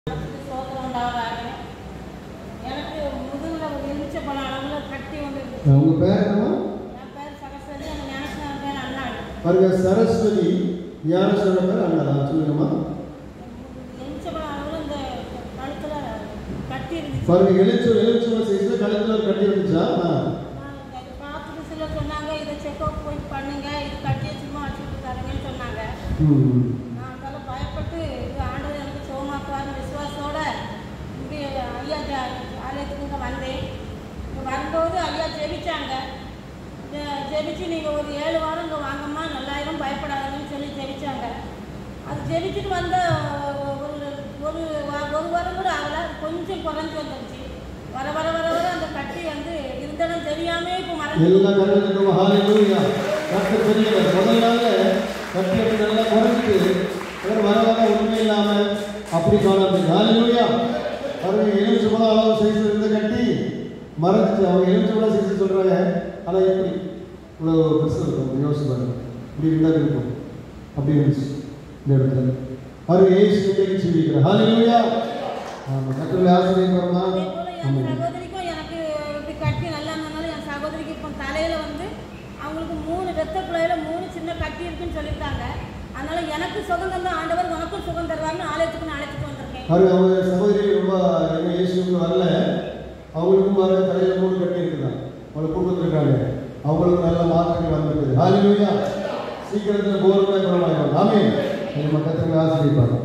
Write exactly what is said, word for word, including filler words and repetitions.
எனக்கு முதுகுல ஒரு எலுமிச்ச பழம் அளவுல கட்டி வந்து. உங்க பேர் என்னமா? என் பேர் சரஸ்வதி, அந்த ஞானஸ்நான பேர் அண்ணா. பாருங்க, சரஸ்வதி ஞானஸ்நான பேர் அண்ணா. சொல்லுங்கம்மா. எலுமிச்ச பழம் அளவுல இந்த கழுத்துல கட்டி இருந்துச்சு. பாருங்க, எலுமிச்ச எலுமிச்ச சைஸ்ல கழுத்துல ஒரு கட்டி இருந்துச்சா? பார்த்துட்டு சில சொன்னாங்க, இதை செக்அப் போய் பண்ணுங்க, இது கட்டியை சும்மா வச்சுட்டு தரங்கன்னு சொன்னாங்க. நான் அதெல்லாம் பயப்பட்டு இது ஆண்டவர் எனக்கு சோமாக்குவார்னு விசுவாசத்தோட இப்படி ஐயா ஆலயத்துக்கு இங்கே வந்தேன். இங்கே வரும்போது ஐயா ஜெபிச்சாங்க. ஜெபிச்சு நீங்கள் ஒரு ஏழு வாரம் இங்கே வாங்கம்மா, நல்லாயிரம், பயப்படாதுன்னு சொல்லி ஜெபிச்சாங்க. அது ஜெபிச்சுட்டு வந்த ஒரு ஒரு ஒரு வாரம் கூட ஆகல, கொஞ்சம் குறைஞ்சி வந்துருச்சு. வர வர வர வர அந்த கட்டி வந்து இருந்தாலும் தெரியாமே இப்போ மறைஞ்சு எல்லா கண்ணுக்கும் ஹalleluya. கட்டி தெரியல. முதல் நாள் கட்டி நல்லா குறைஞ்சிட்டு வேற வர வர உண்மை இல்லாம அப்படி காணாது. ஹalleluya. பாருங்க, எலுமிச்ச பழம் அளவு சைஸ்ல இருந்த கட்டி மறைஞ்சிச்சு. அவங்க எலுமிச்ச பழம் சைஸ் சொல்றாங்க, ஆனா எப்படி இவ்வளோ பெருசு இருக்கும் யோசிச்சு பாருங்க. இப்படி இருந்தா இருக்கும். அப்படி இருந்துச்சு இந்த இடத்துல. பாருங்க, ஏசு இன்றைக்கு ஜீவிக்கிறார். ஹalleluya. ஆமா, கர்த்தருடைய ஆசீர்வாதமா. என் சகோதரிக்கும் எனக்கு இப்படி கட்டி நல்லா இருந்தனால என் சகோதரிக்கு இப்போ தலையில வந்து அவங்களுக்கு மூணு வெத்த பிள்ளையில மூணு சின்ன கட்டி இருக்குன்னு சொல்லிட்டாங்க. அதனால எனக்கு சுகம் தந்த ஆண்டவர் உனக்கும் சுகம் தருவாருன்னு ஆலயத்துக்கு அழைச்சிட்டு வந்திருக்கேன். அவங்க சகோதரி ரொம்ப எங்க இயேசுக்கு வரல, அவங்களுக்கும் வர தலையில மூணு கட்டி இருக்குதான். அவங்களை கூப்பிட்டு இருக்காங்க. அவங்களுக்கு நல்ல மாற்றங்கள் வந்திருக்குது. ஹalleluya. சீக்கிரத்தில் போர்வை குணமாயிடும். ஆமென். நம்ம கர்த்தர் ஆசீர்வதிப்பார்.